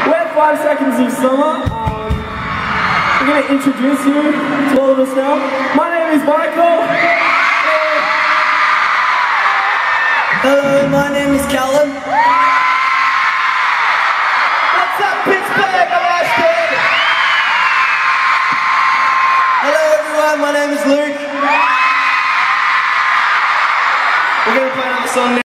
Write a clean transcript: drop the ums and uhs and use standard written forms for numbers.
We're 5 Seconds of Summer. We're going to introduce you to all of us now. My name is Michael. Hello, my name is Callum. What's up, Pittsburgh? I'm Ashton. Hello everyone, my name is Luke. We're going to play another song now.